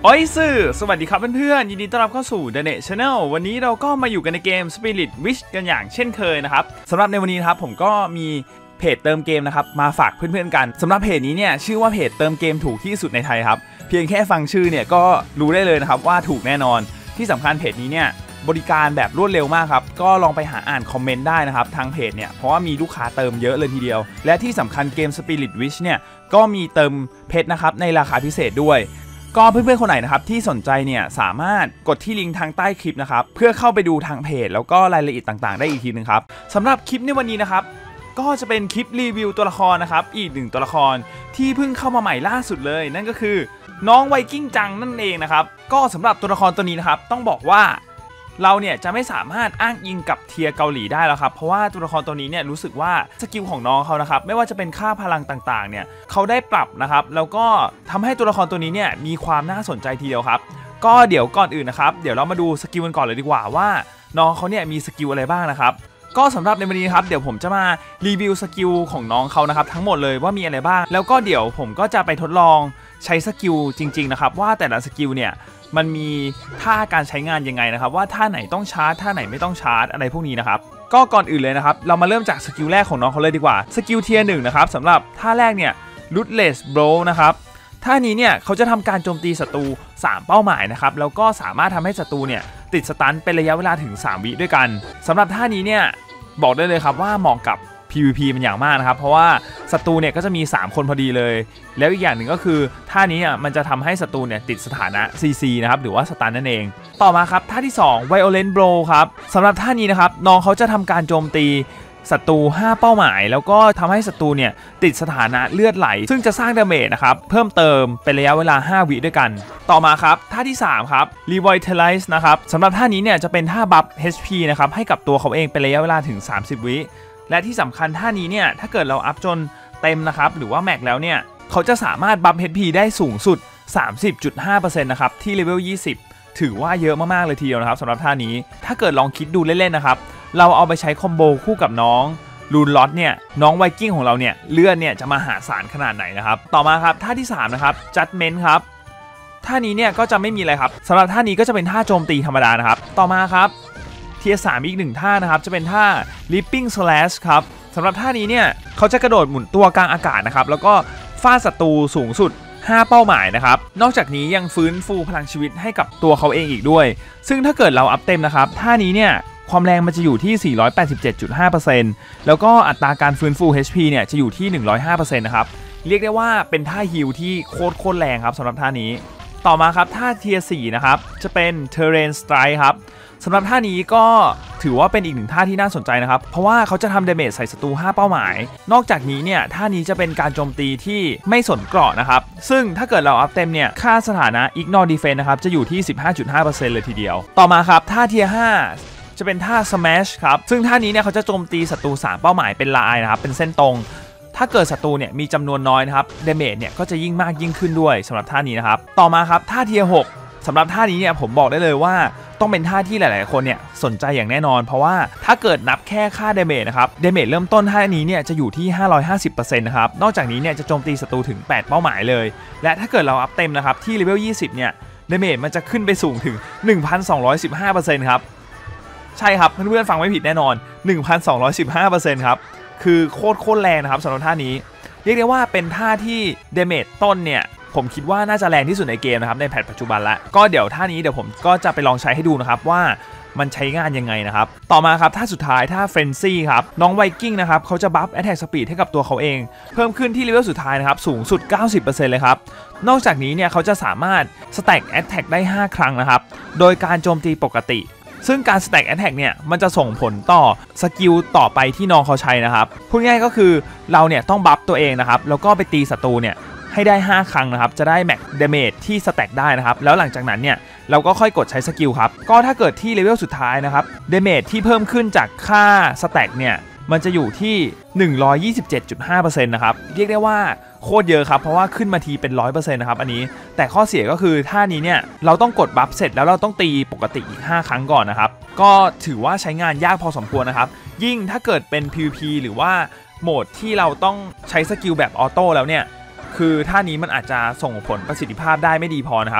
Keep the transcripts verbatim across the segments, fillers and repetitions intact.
โอ้ยสื่อสวัสดีครับเพื่อนๆยินดีต้อนรับเข้าสู่ The Net Channel วันนี้เราก็มาอยู่กันในเกม Spirit Wish กันอย่างเช่นเคยนะครับสำหรับในวันนี้นะครับผมก็มีเพจเติมเกมนะครับมาฝากเพื่อนๆกันสำหรับเพจนี้เนี่ยชื่อว่าเพจเติมเกมถูกที่สุดในไทยครับเพียงแค่ฟังชื่อเนี่ยก็รู้ได้เลยนะครับว่าถูกแน่นอนที่สำคัญเพจนี้เนี่ยบริการแบบรวดเร็วมากครับก็ลองไปหาอ่านคอมเมนต์ได้นะครับทางเพจเนี่ยเพราะว่ามีลูกค้าเติมเยอะเลยทีเดียวและที่สำคัญเกม Spirit Wish เนี่ยก็มีเติมเพชรนะครับในราคาพิเศษด้วยก็เพื่อนๆคนไหนนะครับที่สนใจเนี่ยสามารถกดที่ลิงก์ทางใต้คลิปนะครับเพื่อเข้าไปดูทางเพจแล้วก็รายละเอียดต่างๆได้อีกทีนึงครับสำหรับคลิปในวันนี้นะครับก็จะเป็นคลิปรีวิวตัวละครนะครับอีกหนึ่งตัวละครที่เพิ่งเข้ามาใหม่ล่าสุดเลยนั่นก็คือน้องไวกิ้งจังนั่นเองนะครับก็สำหรับตัวละครตัวนี้นะครับต้องบอกว่าเราเนี่ยจะไม่สามารถอ้างอิงกับเทียร์เกาหลีได้แล้วครับเพราะว่าตัวละครตัวนี้เนี่ยรู้สึกว่าสกิลของน้องเขานะครับไม่ว่าจะเป็นค่าพลังต่างๆเนี่ยเขาได้ปรับนะครับแล้วก็ทำให้ตัวละครตัวนี้เนี่ยมีความน่าสนใจทีเดียวครับก็เดี๋ยวก่อนอื่นนะครับเดี๋ยวเรามาดูสกิลกันก่อนเลยดีกว่าว่าน้องเขาเนี่ยมีสกิลอะไรบ้างนะครับก็สำหรับในวันนี้ครับเดี๋ยวผมจะมารีวิวสกิลของน้องเขานะครับทั้งหมดเลยว่ามีอะไรบ้างแล้วก็เดี๋ยวผมก็จะไปทดลองใช้สกิลจริงๆนะครับว่าแต่ละสกิลเนี่ยมันมีท่าการใช้งานยังไงนะครับว่าท่าไหนต้องชาร์จท่าไหนไม่ต้องชาร์จอะไรพวกนี้นะครับก็ก่อนอื่นเลยนะครับเรามาเริ่มจากสกิลแรกของน้องเขาเลยดีกว่าสกิลเทียร์หนึ่งนะครับสำหรับท่าแรกเนี่ย Ruthless Blow นะครับท่านี้เนี่ยเขาจะทำการโจมตีศัตรูสามเป้าหมายนะครับแล้วก็สามารถทำให้ศัตรูเนี่ยติดสตันเป็นระยะเวลาถึงสามวิด้วยกันสำหรับท่านี้เนี่ยบอกได้เลยครับว่าเหมาะกับ พี วี พี เป็นอย่างมากนะครับเพราะว่าศัตรูเนี่ยก็จะมีสามคนพอดีเลยแล้วอีกอย่างหนึ่งก็คือท่านี้อ่ะมันจะทำให้ศัตรูเนี่ยติดสถานะ ซี ซี นะครับหรือว่าสตันนั่นเองต่อมาครับท่าที่สอง Violent Blow ครับสำหรับท่านี้นะครับน้องเขาจะทำการโจมตีศัตรูห้าเป้าหมายแล้วก็ทำให้ศัตรูเนี่ยติดสถานะเลือดไหลซึ่งจะสร้างดาเมจนะครับเพิ่มเติมเป็นระยะเวลาห้าวิด้วยกันต่อมาครับท่าที่สามครับ Revitalize นะครับสำหรับท่านี้เนี่ยจะเป็นท่าบัฟ เอช พี นะครับให้กับตัวเขาเองเป็นระยะเวลาถึงสามสิบวิและที่สำคัญท่านี้เนี่ยถ้าเกิดเราอัพจนเต็มนะครับหรือว่าแม็กแล้วเนี่ยเขาจะสามารถบัฟ เอช พี ได้สูงสุด สามสิบจุดห้าเปอร์เซ็นต์ นะครับที่เลเวลยี่สิบถือว่าเยอะมากๆเลยทีเดียวนะครับสำหรับท่านี้ถ้าเกิดลองคิดดูเล่นๆนะครับเราเอาไปใช้คอมโบคู่กับน้องลูนล็อตเนี่ยน้องไวกิ้งของเราเนี่ยเลือดเนี่ยจะมาหาศาลขนาดไหนนะครับต่อมาครับท่าที่สามนะครับ Judgment ครับท่านี้เนี่ยก็จะไม่มีอะไรครับสำหรับท่านี้ก็จะเป็นท่าโจมตีธรรมดานะครับต่อมาครับเทียร์สามอีกหนึ่งท่านะครับจะเป็นท่า Leaping Slash ครับสำหรับท่านี้เนี่ยเขาจะกระโดดหมุนตัวกลางอากาศนะครับแล้วก็ฟาดศัตรูสูงสุดห้าเป้าหมายนะครับนอกจากนี้ยังฟื้นฟูพลังชีวิตให้กับตัวเขาเองอีกด้วยซึ่งถ้าเกิดเราอัพเต็มนะครับท่านี้เนี่ยความแรงมันจะอยู่ที่ สี่ร้อยแปดสิบเจ็ดจุดห้าเปอร์เซ็นต์ แล้วก็อัตราการฟื้นฟู เอช พี เนี่ยจะอยู่ที่ หนึ่งร้อยห้าเปอร์เซ็นต์ นะครับเรียกได้ว่าเป็นท่าฮีลที่โคตรโคตรแรงครับสำหรับท่านี้ต่อมาครับท่าเทียร์สี่นะครับจะเป็น Terrain Strike ครับสำหรับท่านี้ก็ถือว่าเป็นอีกหนึ่งท่าที่น่าสนใจนะครับเพราะว่าเขาจะทำดาเมจใส่ศัตรูห้าเป้าหมายนอกจากนี้เนี่ยท่านี้จะเป็นการโจมตีที่ไม่สนเกราะนะครับซึ่งถ้าเกิดเราอัพเต็มเนี่ยค่าสถานะ Ignore Defense นะครับจะอยู่ที่ สิบห้าจุดห้าเปอร์เซ็นต์ เลยทีเดียวต่อมาครับท่าเทียร์ห้าจะเป็นท่า Smash ครับซึ่งท่านี้เนี่ยเขาจะโจมตีศัตรูสามเป้าหมายเป็นลายนะครับเป็นเส้นตรงถ้าเกิดศัตรูเนี่ยมีจำนวนน้อยนะครับดาเมจเนี่ยก็จะยิ่งมากยิ่งขึ้นด้วยสำหรับท่านี้นะครับต่อมาครับท่าเทียร์หกสำหรับท่านี้เนี่ยผมบอกได้เลยว่าต้องเป็นท่าที่หลายๆคนเนี่ยสนใจอย่างแน่นอนเพราะว่าถ้าเกิดนับแค่ค่าดาเมจนะครับดาเมจเริ่มต้นท่านี้เนี่ยจะอยู่ที่ ห้าร้อยห้าสิบเปอร์เซ็นต์ นะครับนอกจากนี้เนี่ยจะโจมตีศัตรูถึงแปดเป้าหมายเลยและถ้าเกิดเราอัพเต็มนะครับที่เลเวลยี่สิบเนี่ยดาเมจมันจะขึ้นไปสูงถึง หนึ่งพันสองร้อยสิบห้าเปอร์เซ็นต์ ครับใช่ครับเพื่อนๆฟังไม่ผิดแน่นอน หนึ่งพันสองร้อยสิบห้าเปอร์เซ็นต์ ครับคือโคตรโคตรแรงนะครับสำหรับท่านี้เรียกได้ว่าเป็นท่าที่ดาเมจต้นเนี่ยผมคิดว่าน่าจะแรงที่สุดในเกมนะครับในแพทปัจจุบันละก็เดี๋ยวท่านี้เดี๋ยวผมก็จะไปลองใช้ให้ดูนะครับว่ามันใช้งานยังไงนะครับต่อมาครับท่าสุดท้ายท่าเฟรนซี่ครับน้องไวกิ้งนะครับเขาจะบัฟแอทแทกสปีดให้กับตัวเขาเองเพิ่มขึ้นที่เลเวลสุดท้ายนะครับสูงสุด เก้าสิบเปอร์เซ็นต์ เลยครับนอกจากนี้เนี่ยเขาจะสามารถสแต็กแอทแทกได้ห้าครั้งนะครับโดยการโจมตีปกติซึ่งการ Stack Attack เนี่ยมันจะส่งผลต่อสกิลต่อไปที่น้องเขาใช้นะครับพูดง่ายก็คือเราเนี่ยต้องบัฟตัวเองนะครับแล้วก็ไปตีศัตรูเนี่ยให้ได้ห้าครั้งนะครับจะได้แม็กดาเมจที่ Stack ได้นะครับแล้วหลังจากนั้นเนี่ยเราก็ค่อยกดใช้สกิลครับก็ถ้าเกิดที่เลเวลสุดท้ายนะครับดาเมจที่เพิ่มขึ้นจากค่า Stack เนี่ยมันจะอยู่ที่ หนึ่งร้อยยี่สิบเจ็ดจุดห้าเปอร์เซ็นต์ นะครับเรียกได้ว่าโคตรเยอะครับเพราะว่าขึ้นมาทีเป็น ร้อยเปอร์เซ็นต์ นะครับอันนี้แต่ข้อเสียก็คือท่านี้เนี่ยเราต้องกดบัฟเสร็จแล้วเราต้องตีปกติอีกห้าครั้งก่อนนะครับก็ถือว่าใช้งานยากพอสมควรนะครับยิ่งถ้าเกิดเป็น พี วี พี หรือว่าโหมดที่เราต้องใช้สกิลแบบออโต้แล้วเนี่ยคือท่านี้มันอาจจะส่งผลประสิทธิภาพได้ไม่ดีพอนะครับ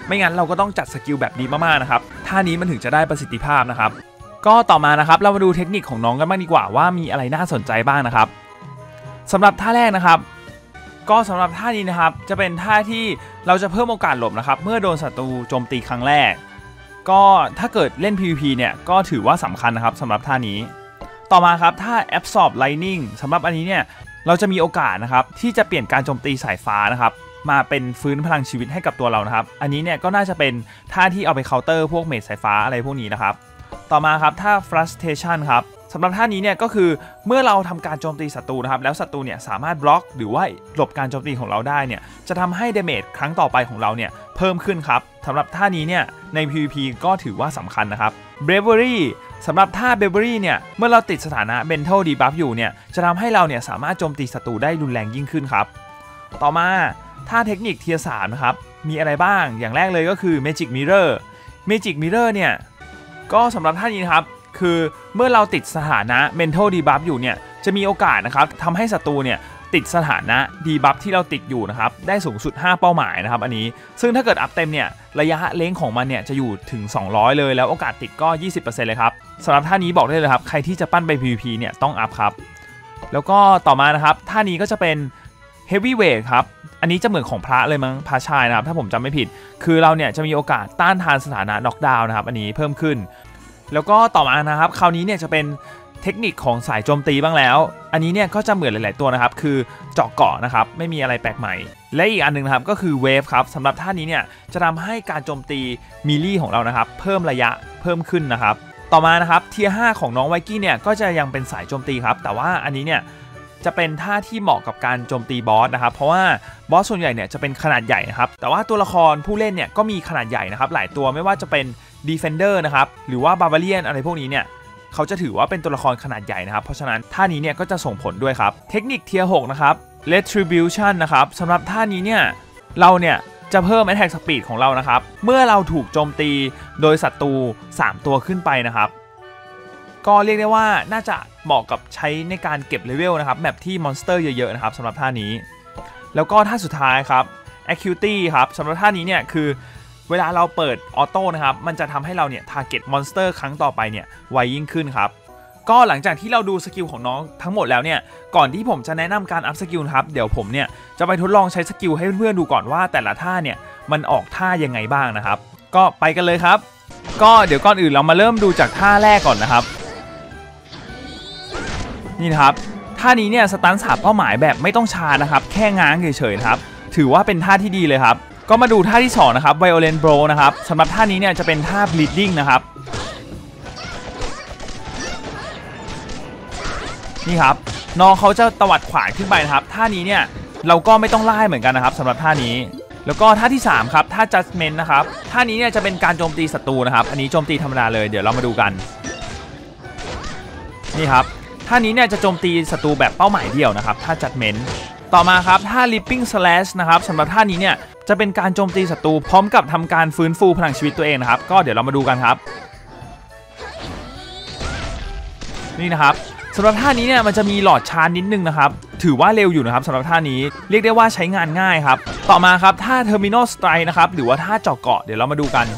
ไม่งั้นเราก็ต้องจัดสกิลแบบดีมากๆนะครับท่านี้มันถึงจะได้ประสิทธิภาพนะครับก็ต่อมานะครับเรามาดูเทคนิคของน้องกันบ้างดีกว่าว่ามีอะไรน่าสนใจบ้างนะครับสำหรับท่าแรกนะครับก็สำหรับท่านี้นะครับจะเป็นท่าที่เราจะเพิ่มโอกาสหลบนะครับเมื่อโดนศัตรูโจมตีครั้งแรกก็ถ้าเกิดเล่น พี วี พี เนี่ยก็ถือว่าสำคัญนะครับสำหรับท่านี้ต่อมาครับท่า Absorb Lightning สำหรับอันนี้เนี่ยเราจะมีโอกาสนะครับที่จะเปลี่ยนการโจมตีสายฟ้านะครับมาเป็นฟื้นพลังชีวิตให้กับตัวเรานะครับอันนี้เนี่ยก็น่าจะเป็นท่าที่เอาไปเคาน์เตอร์พวกเมจสายฟ้าอะไรพวกนี้นะครับต่อมาครับท่า Frustration ครับสำหรับท่านี้เนี่ยก็คือเมื่อเราทำการโจมตีศัตรูนะครับแล้วศัตรูเนี่ยสามารถบล็อกหรือว่าหลบการโจมตีของเราได้เนี่ยจะทำให้ดาเมจครั้งต่อไปของเราเนี่ยเพิ่มขึ้นครับสำหรับท่านี้เนี่ยใน พี วี พี ก็ถือว่าสำคัญนะครับ Bravery สำหรับท่า Bravery เนี่ยเมื่อเราติดสถานะ Mental Debuff อยู่เนี่ยจะทำให้เราเนี่ยสามารถโจมตีศัตรูได้รุนแรงยิ่งขึ้นครับต่อมาท่าเทคนิคเทียร์สามนะครับมีอะไรบ้างอย่างแรกเลยก็คือ Magic Mirror Magic Mirror เนี่ยก็สำหรับท่านี้นะครับคือเมื่อเราติดสถานะ Mental Debuff อยู่เนี่ยจะมีโอกาสนะครับทำให้ศัตรูเนี่ยติดสถานะ Debuff ที่เราติดอยู่นะครับได้สูงสุดห้าเป้าหมายนะครับอันนี้ซึ่งถ้าเกิดอัพเต็มเนี่ยระยะเล้งของมันเนี่ยจะอยู่ถึงสองร้อยเลยแล้วโอกาสติดก็ ยี่สิบเปอร์เซ็นต์ เลยครับสำหรับท่านี้บอกได้เลยครับใครที่จะปั้นไป พี วี พี เนี่ยต้องอัพครับแล้วก็ต่อมานะครับท่านี้ก็จะเป็น Heavyweight ครับอันนี้จะเหมือนของพระเลยมั้งพระชายนะครับถ้าผมจำไม่ผิดคือเราเนี่ยจะมีโอกาสต้านทานสถานะน็อกดาวน์นะครับอันนี้เพิ่มขึ้นแล้วก็ต่อมานะครับคราวนี้เนี่ยจะเป็นเทคนิคของสายโจมตีบ้างแล้วอันนี้เนี่ยก็จะเหมือนหลายๆตัวนะครับคือเจาะเกาะนะครับไม่มีอะไรแปลกใหม่และอีกอันนึงนะครับก็คือเวฟครับสำหรับท่านี้เนี่ยจะทำให้การโจมตีมิลลี่ของเรานะครับเพิ่มระยะเพิ่มขึ้นนะครับต่อมานะครับเทียร์ห้าของน้องไวกี้เนี่ยก็จะยังเป็นสายโจมตีครับแต่ว่าอันนี้เนี่ยจะเป็นท่าที่เหมาะกับการโจมตีบอสนะครับเพราะว่าบอสส่วนใหญ่เนี่ยจะเป็นขนาดใหญ่นะครับแต่ว่าตัวละครผู้เล่นเนี่ยก็มีขนาดใหญ่นะครับหลายตัวไม่ว่าจะเป็น Defender นะครับหรือว่า Barbarian อะไรพวกนี้เนี่ยเขาจะถือว่าเป็นตัวละครขนาดใหญ่นะครับเพราะฉะนั้นท่านี้เนี่ยก็จะส่งผลด้วยครับเทคนิคเทียร์หกนะครับ Retribution นะครับสำหรับท่านี้เนี่ยเราเนี่ยจะเพิ่ม Attack Speed ของเรานะครับเมื่อเราถูกโจมตีโดยศัตรูสามตัวขึ้นไปนะครับก็เรียกได้ว่าน่าจะเหมาะกับใช้ในการเก็บเลเวลนะครับแบบที่มอนสเตอร์เยอะๆนะครับสำหรับท่านี้แล้วก็ท่าสุดท้ายครับ Acuity ครับสำหรับท่านี้เนี่ยคือเวลาเราเปิดออโต้นะครับมันจะทำให้เราเนี่ยทาร์เก็ตมอนสเตอร์ครั้งต่อไปเนี่ยไวยิ่งขึ้นครับก็หลังจากที่เราดูสกิลของน้องทั้งหมดแล้วเนี่ยก่อนที่ผมจะแนะนำการอัพสกิลครับเดี๋ยวผมเนี่ยจะไปทดลองใช้สกิลให้เพื่อนๆดูก่อนว่าแต่ละท่าเนี่ยมันออกท่ายังไงบ้างนะครับก็ไปกันเลยครับก็เดี๋ยวก่อนอื่นเรามาเริ่มดูจากท่าแรกก่อนนะครับนี่นะครับท่านี้เนี่ยสตันสามเป้าหมายแบบไม่ต้องชานะครับแค่ง้างเฉยๆครับถือว่าเป็นท่าที่ดีเลยครับก็มาดูท่าที่สองนะครับ Violent Blow นะครับสำหรับท่านี้เนี่ยจะเป็นท่า Bleeding นะครับนี่ครับน้องเขาจะตวัดขวานขึ้นไปนะครับท่านี้เนี่ยเราก็ไม่ต้องไล่เหมือนกันนะครับสำหรับท่านี้แล้วก็ท่าที่สามครับท่า Judgment นะครับท่านี้เนี่ยจะเป็นการโจมตีศัตรูนะครับอันนี้โจมตีธรรมดาเลยเดี๋ยวเรามาดูกันนี่ครับท่านี้เนี่ยจะโจมตีศัตรูแบบเป้าหมายเดียวนะครับท่า Judgment ต่อมาครับท่า Leaping Slash นะครับสำหรับท่านี้เนี่ยจะเป็นการโจมตีศัตรูพร้อมกับทำการฟื้นฟูพลังชีวิตตัวเองนะครับก็เดี๋ยวเรามาดูกันครับนี่นะครับสำหรับท่านี้เนี่ยมันจะมีหลอดชาร์จนิดนึงนะครับถือว่าเร็วอยู่นะครับสำหรับท่านี้เรียกได้ว่าใช้งานง่ายครับต่อมาครับท่า Terminal Strike นะครับหรือว่าท่าเจาะเกาะเดี๋ยวเรามาดูกัน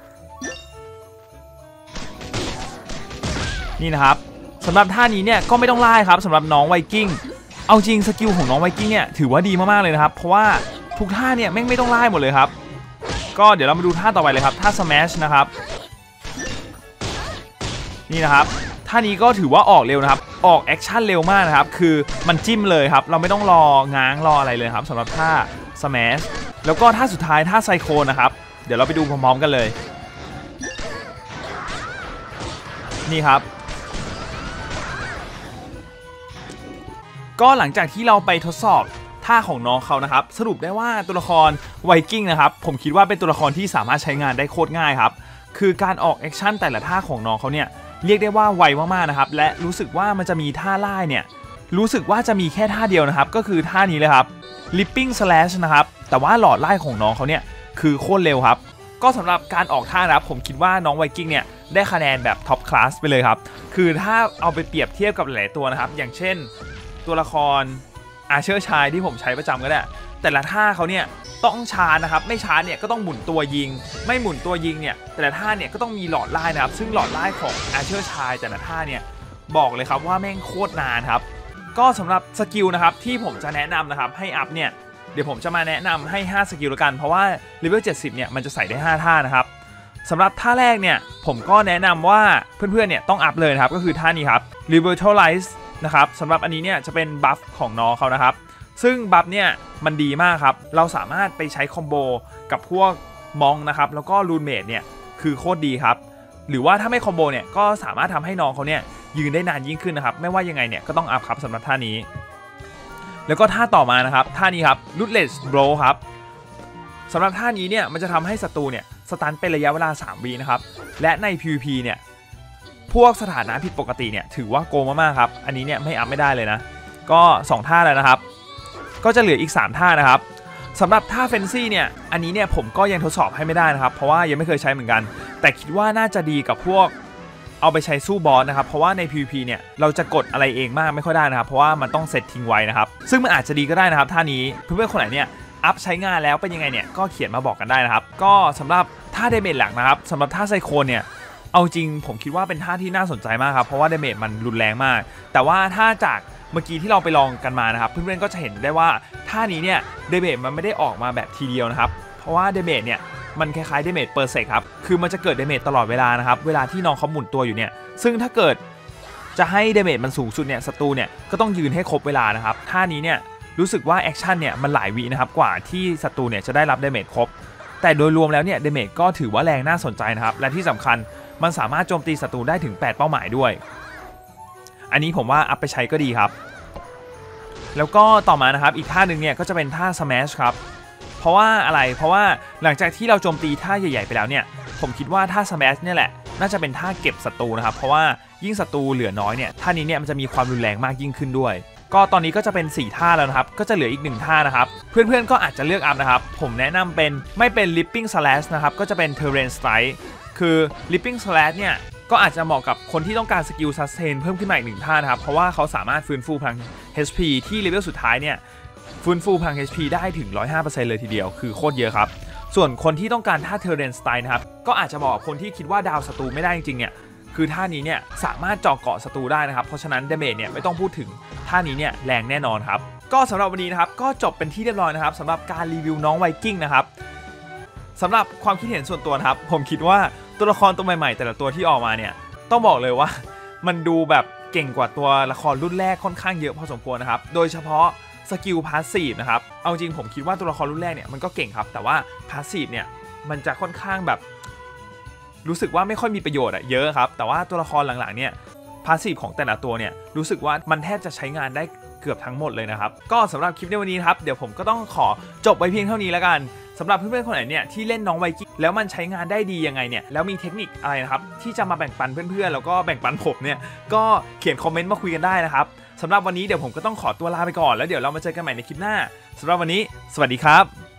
นี่นะครับสำหรับท่านี้เนี่ยก็ไม่ต้องไล่ครับสำหรับน้องไวกิ้งเอาจริงสกิลของน้องไวกิ้งเนี่ยถือว่าดีมากๆเลยนะครับเพราะว่าทุกท่าเนี่ยแม่งไม่ต้องไล่หมดเลยครับก็เดี๋ยวเรามาดูท่าต่อไปเลยครับท่า Smash นะครับนี่นะครับท่านี้ก็ถือว่าออกเร็วนะครับออกแอคชั่นเร็วมากนะครับคือมันจิ้มเลยครับเราไม่ต้องรอง้างรออะไรเลยครับสำหรับท่า Smash แล้วก็ท่าสุดท้ายท่าไซโคลนะครับเดี๋ยวเราไปดูพร้อมๆกันเลยนี่ครับก็หลังจากที่เราไปทดสอบท่าของน้องเขานะครับสรุปได้ว่าตัวละครไวกิ้งนะครับผมคิดว่าเป็นตัวละครที่สามารถใช้งานได้โคตรง่ายครับคือการออกแอคชั่นแต่ละท่าของน้องเขาเนี่ยเรียกได้ว่าไวมากๆนะครับและรู้สึกว่ามันจะมีท่าไล่เนี่ยรู้สึกว่าจะมีแค่ท่าเดียวนะครับก็คือท่านี้เลยครับ Leaping Slash นะครับแต่ว่าหลอดไล่ของน้องเขาเนี่ยคือโคตรเร็วครับก็สำหรับการออกท่านะครับผมคิดว่าน้องไวกิ้งเนี่ยได้คะแนนแบบท็อปคลาสไปเลยครับคือถ้าเอาไปเปรียบเทียบกับหลายตัวนะครับอย่างเช่นตัวละครอาเชอร์ชายที่ผมใช้ประจำก็ได้แต่ละท่าเขาเนี่ยต้องชาร์จนะครับไม่ชาร์จเนี่ยก็ต้องหมุนตัวยิงไม่หมุนตัวยิงเนี่ยแต่ละท่าเนี่ยก็ต้องมีหลอดไล่นะครับซึ่งหลอดไล่ของอาร์เชอร์ชายแต่ละท่าเนี่ยบอกเลยครับว่าแม่งโคตรนานครับก็สำหรับสกิลนะครับที่ผมจะแนะนำนะครับให้อัพเนี่ยเดี๋ยวผมจะมาแนะนำให้ห้าสกิลแล้วกันเพราะว่าเลเวลเจ็ดสิบเนี่ยมันจะใส่ได้ห้าท่านะครับสำหรับท่าแรกเนี่ยผมก็แนะนำว่าเพื่อนๆเนี่ยต้องอัพเลยครับก็คือท่านี้ครับ Revitalize นะครับสำหรับอันนี้เนี่ยจะเป็นบัฟของน้องเขานะครับซึ่งบัฟเนี่ยมันดีมากครับเราสามารถไปใช้คอมโบกับพวกมองนะครับแล้วก็รูนเมดเนี่ยคือโคตรดีครับหรือว่าถ้าไม่คอมโบเนี่ยก็สามารถทำให้น้องเขาเนี่ยยืนได้นานยิ่งขึ้นนะครับไม่ว่ายังไงเนี่ยก็ต้องอัพครับสำหรับท่านี้แล้วก็ท่าต่อมานะครับท่านี้ครับ Ruthless Blow ครับสำหรับท่านี้เนี่ยมันจะทำให้ศัตรูเนี่ยสตันเป็นระยะเวลาสามวินะครับและใน พี วี พี เนี่ยพวกสถานะผิดปกติเนี่ยถือว่าโกงมากๆครับอันนี้เนี่ยไม่อัพไม่ได้เลยนะก็สองท่าแล้วนะครับก็จะเหลืออีกสามท่านะครับสำหรับท่าเฟนซี่เนี่ยอันนี้เนี่ยผมก็ยังทดสอบให้ไม่ได้นะครับเพราะว่ายังไม่เคยใช้เหมือนกันแต่คิดว่าน่าจะดีกับพวกเอาไปใช้สู้บอสนะครับเพราะว่าใน พี วี พี เนี่ยเราจะกดอะไรเองมากไม่ค่อยได้นะครับเพราะว่ามันต้องเซตทิ้งไว้นะครับซึ่งมันอาจจะดีก็ได้นะครับท่านี้เพื่อนๆคนไหนเนี่ยอัพใช้งานแล้วเป็นยังไงเนี่ยก็เขียนมาบอกกันได้นะครับก็สำหรับท่าเดเมจหลักนะครับสำหรับท่าไซโคนเนี่ยเอาจริงผมคิดว่าเป็นท่าที่น่าสนใจมากครับเพราะว่าเดเมจมันรุนแรงมากแต่ว่าถ้าจากเมื่อกี้ที่เราไปลองกันมานะครับเพื่อนๆก็จะเห็นได้ว่าท่านี้เนี่ยเดเมจมันไม่ได้ออกมาแบบทีเดียวนะครับเพราะว่าเดเมจเนี่ยมันคล้ายๆเดเมจเปอร์เซกครับคือมันจะเกิดเดเมจตลอดเวลานะครับเวลาที่น้องเขาหมุนตัวอยู่เนี่ยซึ่งถ้าเกิดจะให้เดเมจมันสูงสุดเนี่ยศัตรูเนี่ยก็ต้องยืนให้ครบเวลานะครับท่านี้เนี่ยรู้สึกว่าแอคชั่นเนี่ยมันหลายวินะครับกว่าที่ศัตรูเนี่ยจะได้รับเดเมจครบแต่โดยรวมแล้วเนี่ยเดเมจก็ถือว่าแรงน่าสนใจนะครับและที่สำคัญมันสามารถโจมตีศัตรูได้ถึงแปดเป้าหมายด้วยอันนี้ผมว่าอัพไปใช้ก็ดีครับแล้วก็ต่อมานะครับอีกท่าหนึ่งเนี่ยก็จะเป็นท่า Smash ครับเพราะว่าอะไรเพราะว่าหลังจากที่เราโจมตีท่าใหญ่ๆไปแล้วเนี่ยผมคิดว่าท่า Smash เนี่ยแหละน่าจะเป็นท่าเก็บศัตรูนะครับเพราะว่ายิ่งศัตรูเหลือน้อยเนี่ยท่านี้เนี่ยมันจะมีความรุนแรงมากยิ่งขึ้นด้วยก็ตอนนี้ก็จะเป็นสี่ท่าแล้วนะครับก็จะเหลืออีกหนึ่งท่านะครับเพื่อนๆก็อาจจะเลือกอัพนะครับผมแนะนำเป็นไม่เป็น Leaping Slash นะครับก็จะเป็น Terrain Strike คือ Leaping Slash เนี่ยก็อาจจะเหมาะกับคนที่ต้องการสกิล Sustain เพิ่มขึ้นมาอีกหนึ่งท่านะครับเพราะว่าเขาสามารถฟื้นฟูพลัง เอช พี ที่เลเวลสุดท้ายเนี่ยฟื้นฟูพลัง เอช พี ได้ถึง หนึ่งร้อยห้าเปอร์เซ็นต์ เลยทีเดียวคือโคตรเยอะครับส่วนคนที่ต้องการท่า Terrain Strike นะครับก็อาจจะเหมาะกับคนที่คิดว่าดาวศัตรูไม่ได้จริงๆเนี่ยคือท่านี้เนี่ยสามารถเจาะเกาะศัตรูได้นะครับเพราะฉะนั้นเดเมจเนี่ยไม่ต้องพูดถึงท่านี้เนี่ยแรงแน่นอนครับก็สำหรับวันนี้นะครับก็จบเป็นที่เรียบร้อยนะครับสำหรับการรีวิวน้องไวกิ้งนะครับสำหรับความคิดเห็นส่วนตัวครับผมคิดว่าตัวละครตัวใหม่ๆแต่ละตัวที่ออกมาเนี่ยต้องบอกเลยว่ามันดูแบบเก่งกว่าตัวละครรุ่นแรกค่อนข้างเยอะพอสมควรนะครับโดยเฉพาะสกิลพาสซีฟนะครับเอาจริงผมคิดว่าตัวละครรุ่นแรกเนี่ยมันก็เก่งครับแต่ว่าพาสซีฟเนี่ยมันจะค่อนข้างแบบรู้สึกว่าไม่ค่อยมีประโยชน์อะเยอะครับแต่ว่าตัวละครหลังๆเนี่ยพาสซีฟของแต่ละตัวเนี่ยรู้สึกว่ามันแทบจะใช้งานได้เกือบทั้งหมดเลยนะครับก็สำหรับคลิปในวันนี้ครับเดี๋ยวผมก็ต้องขอจบไว้เพียงเท่านี้แล้วกันสำหรับเพื่อนๆคนไหนเนี่ยที่เล่นน้องไวกิ้งแล้วมันใช้งานได้ดียังไงเนี่ยแล้วมีเทคนิคอะไรนะครับที่จะมาแบ่งปันเพื่อนๆแล้วก็แบ่งปันผมเนี่ยก็เขียนคอมเมนต์มาคุยกันได้นะครับสำหรับวันนี้เดี๋ยวผมก็ต้องขอตัวลาไปก่อนแล้วเดี๋ยวเรามาเจอกันใหม่ในคลิปหน้าสำหรับวันนี้สวัสดีครับ